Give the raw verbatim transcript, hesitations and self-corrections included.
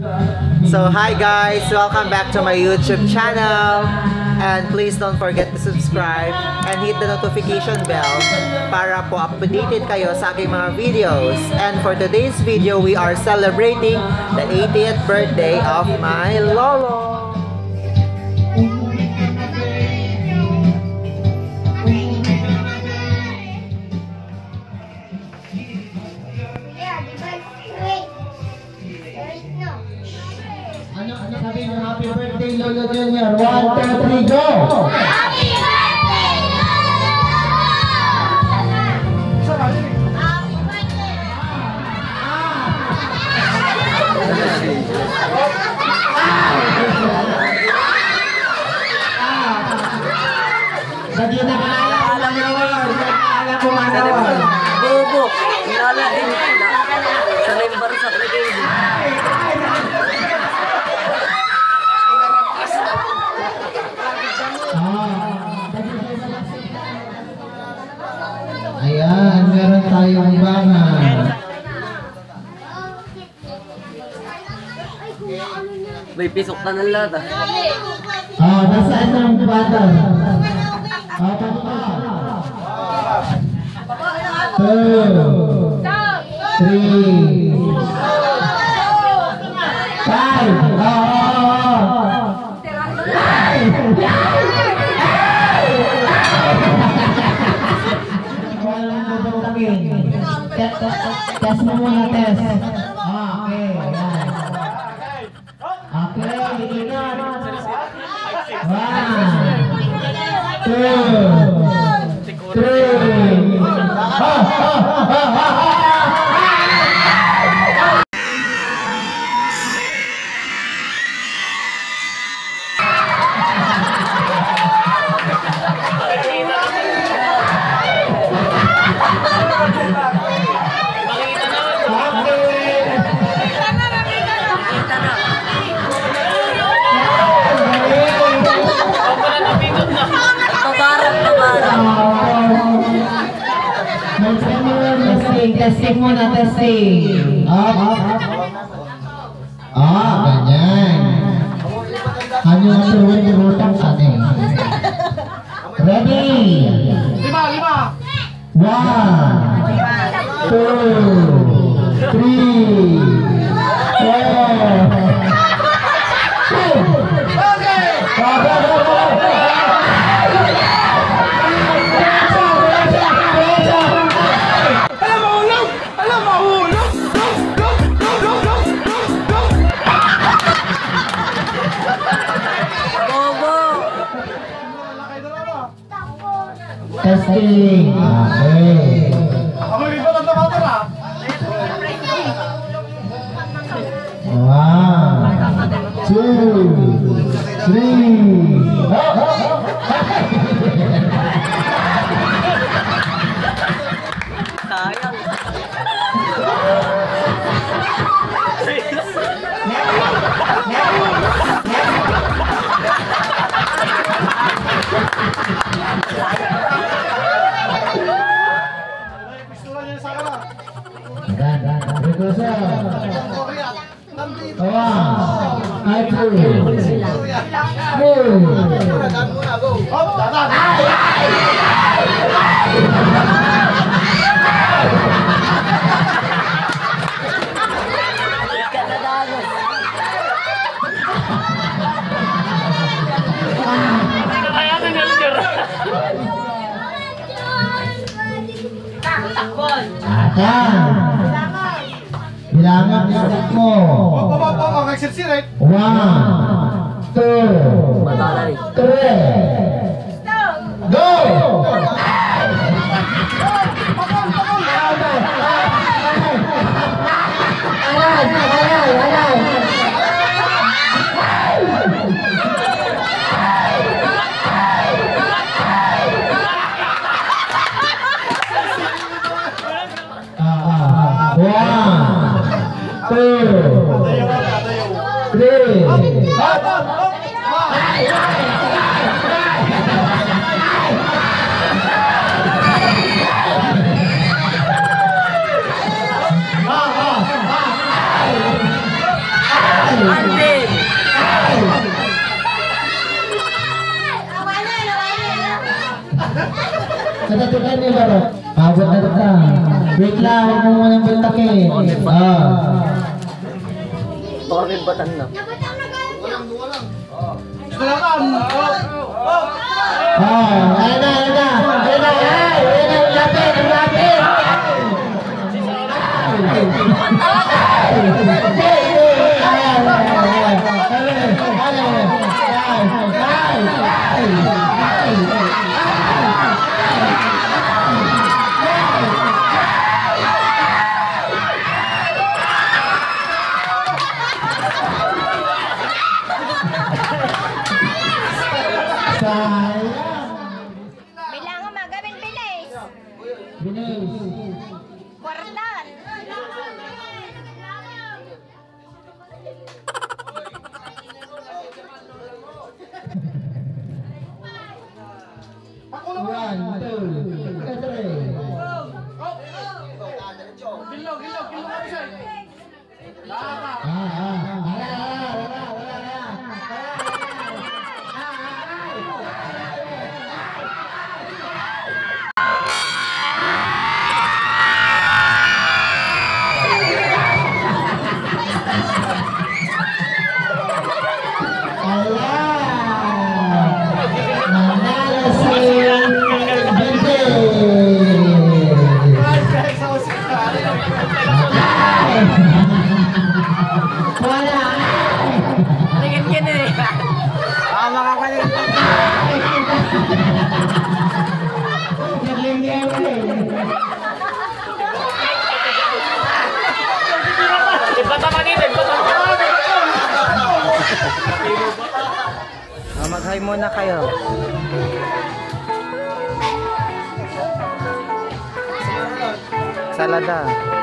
So hi guys, welcome back to my YouTube channel, and please don't forget to subscribe and hit the notification bell para po updated kayo sa aking mga videos. And for today's video, we are celebrating the eightieth birthday of my lolo. Ano, ano sabi ng happy birthday, Lolo Junior? One, two, three, go! Happy birthday, Lolo! Happy birthday! Sa di na kalala niyo ngayon, alam mo manawan. Bobo, kilala din sila. Sa lembar sa brigade. Ayan, meron tayong bangan. May pisok na ng lahat ah. Ah, nasaan ang bata? Ah, papa. Two, three, five. Ah, test mo muna, test. Ah, okay. Ayan. Okay, ingat. One, two, three. Ha, ha, ha, ha, ha. Testing, testing muna, testing. Up, up, up. Ah, ganyan. Ano ang tuwing burutang sa atin? Ready? Lima, lima. One, two, three, four. Okay. Go, go, go, go. Testing. Okay. One, two, three. Sayang. Bilangan bilangan mo. One, two, three, go! Three. Alvin! Katatukan niyo ba? Abot na kita. Wait lang, huwag mo munang buntakin. Ah. Baka may batan na. Ah, ayan na, ayan na. Ayan na, ayan. Ayan na, ang lapit, ang lapit. Bilangan magamin bilis. Bilis. Kwartan. One, two, three. Ah, ah, ah, wala, wala, wala, wala. Manalo si Wala. Tingin ka na eh. Ah, makakalit. Naglingyan ko eh. Ah, mag-hi muna kayo. Salada.